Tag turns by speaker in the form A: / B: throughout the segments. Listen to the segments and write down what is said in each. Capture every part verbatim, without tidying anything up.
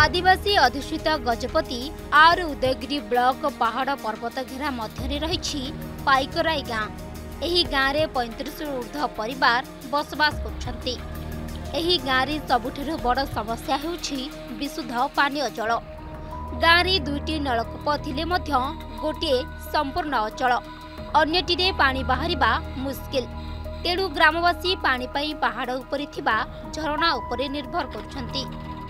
A: आदिवासी अधिष्ठित गजपति आर उदयगिरी ब्लॉक पहाड़ पर्वत घेरा मध्य रही पाइकराई गाँ। एही गाँव में पैंतीस ऊर्ध्व परिवार बसवास करछन्ति। एही गाँव रे सबुठारु बड़ समस्या हेउछि विशुद्ध पानीय जल। गाँव रे दुईटी नलकूप थिले मध्य गोटे संपूर्ण अचल, अन्यटिरे पानी बाहरिबा मुस्किल। तेणु ग्रामवासी पानी पाई पहाड़ उपरे थिबा झरणा उपरे निर्भर करछन्ति।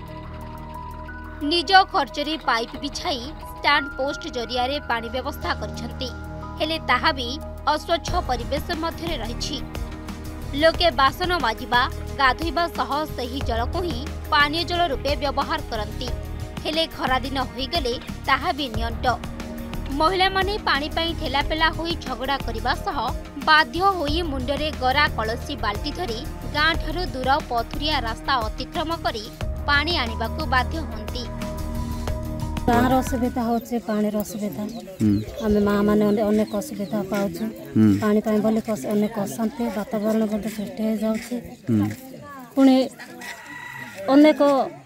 A: निज खर्चरे पाइप बिछाई स्टैंड पोस्ट जरिया रे पानी व्यवस्था करछन्ति, हेले ताहा भी अस्वच्छ परिवेश मध्य रहिछि। लोके बासन माजिबा गाधोइबा सह सही जल को ही पानीय जल रूपे व्यवहार करती, हेले खरा दिन होइगले ताहा भी नियंट। महिला माने पानी पाई ठेलापेला होई झगड़ा करिबा सह बाध्य होई मुंडरे गरा कलसी बाल्टी धरी गाँ ठारू दूर पथुरिया रास्ता अतिक्रम करी पानी आनिबाकू बाध्य होंती।
B: गाँव असुविधा होचे पानी असुविधा, आम माँ मैंने अनेक असुविधा पाऊँ। पानी पाई बोले अनेक अशांति वातावरण सृष्टि हो जाऊँगी। पुणी अनेक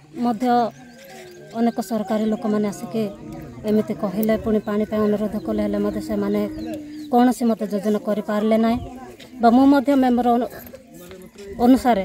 B: अनेक सरकारी लोक मैंने आसिके एमती कहले पुणी पानी पाई अनुरोध कले से माने कौन सी मत योजना कर पारे ना। मु मेम्बर अनुसार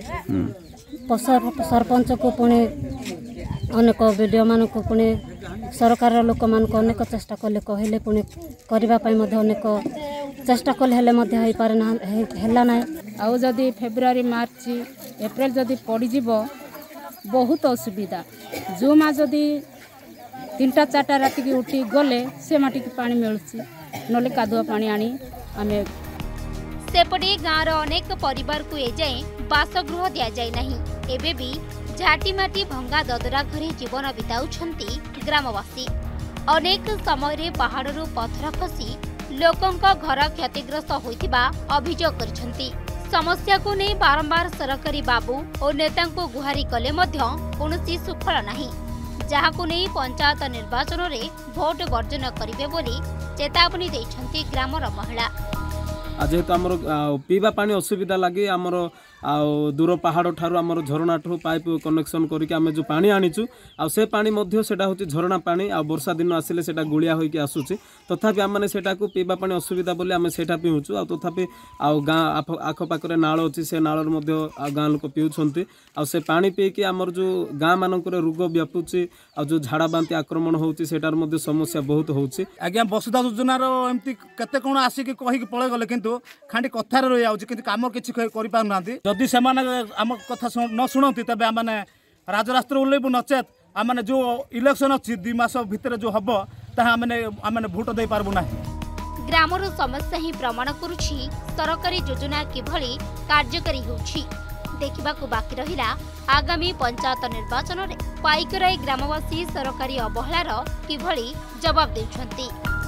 B: सरपंच को पुणी अनेक वीडियो मान को पुणी सरकार लोक मान अनेक चेष्टा कले कहले पुणी करने अनेक चेष्टा कले हो पारे ना।
C: आउ जदि फेब्रुआरी मार्च एप्रिल जदि पड़ीज बहुत असुविधा। जो माँ जदि तीन टा चार राति की उठी गले से माटी की पानी मिलुची नले कादुआ पानी आनी आमे।
A: सेपटे गाँवर अनेक परिवार को एजाए बासगृह दि जाए नहीं। एबे भी झाटीमाटी भंगा ददरा घरे जीवन बिताउछन्ति ग्रामवासी। अनेक समय रे पहाड़रू पत्थर खसी लोकंक घर क्षतिग्रस्त होइतिबा अभियोग करछन्ति। समस्या को नहीं बारंबार सरकारी बाबू और नेता को गुहारी कले मध्य कोनोसी सुफल नाही, जहाकु नहीं पंचायत निर्वाचन रे भोट वर्जन करिवे बोली चेतावनी दैछन्ति ग्रामर महिला।
D: जेहेतु आमर पीवा पानी असुविधा लगे आमर दूर पहाड़ ठारू आमर झरणा ठू पाइप कनेक्शन करके आम जो पानी आनीचु आ से पानी मध्य सेटा होची झरणा पानी आ वर्षा दिन आसिले सेटा गुलिया होइके आसुची। तथापि आमने सेटा को पीवा पानी असुविधा बोली आम सेटा पीउछु। आ तथापि आ गाँ आखपाखरे नाल अच्छी से नाल मध्य गाँ लोक पीउछन्ति। आ से पानी पीके आमर जो गाँ मानकर रोग व्यापुची आ जो झाड़ा बांती आक्रमण होउची सेटार मध्य समस्या बहुत होउची।
E: आज्ञा वसुधा योजनार एमती केते कोन आसिक कहिक पळे गले किंतु खांडी कथार रहि आउची किंतु काम किछि करि पाउ नांती। जदि से आम कथा न शुणती तेज आम राजरास्त्र ओह्लैबू नचेत आम जो इलेक्शन अच्छी दुई मास भितर जो हम आम भोट दे पारबू ना।
A: ग्रामर समस्या ही प्रमाण करुछि सरकारी योजना किभली कार्यकारी होछि। देखिबाकू बाकी रहिला आगामी पंचायत निर्वाचन रे पाइकराई ग्रामवासी सरकारी अवहेलार किभली जवाब देउछन्ति।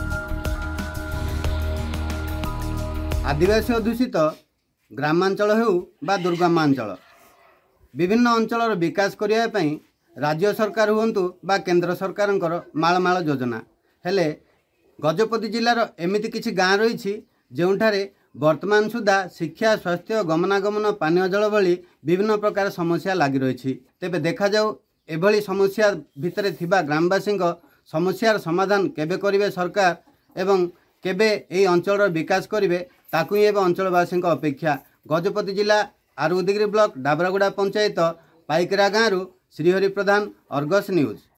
F: आदिवासी अध्युषित ग्रामांचल हेउ बा दुर्गमांचल विभिन्न अंचल विकास करने राज्य सरकार हुंतु बा केंद्र सरकारंकर मालमाल योजना हेले गजपति जिलार एमिति किछि गाँ रही जोठारे वर्तमान सुधा शिक्षा स्वास्थ्य गमनागमन पानीय जल भली विभिन्न प्रकार समस्या लगी रही। तेबे देखा जाऊ एभली समस्या भितरे थिबा ग्रामवासी समस्यार समाधान केबे करिवे सरकार एवं केबे एई अंचल विकास करिवे ताकू एवं अंचलवासी अपेक्षा। गजपति जिला आर उदयगिरी ब्लॉक डाबरागुड़ा पंचायत पाइकरा गाँव श्रीहरि प्रधान, अर्गस न्यूज।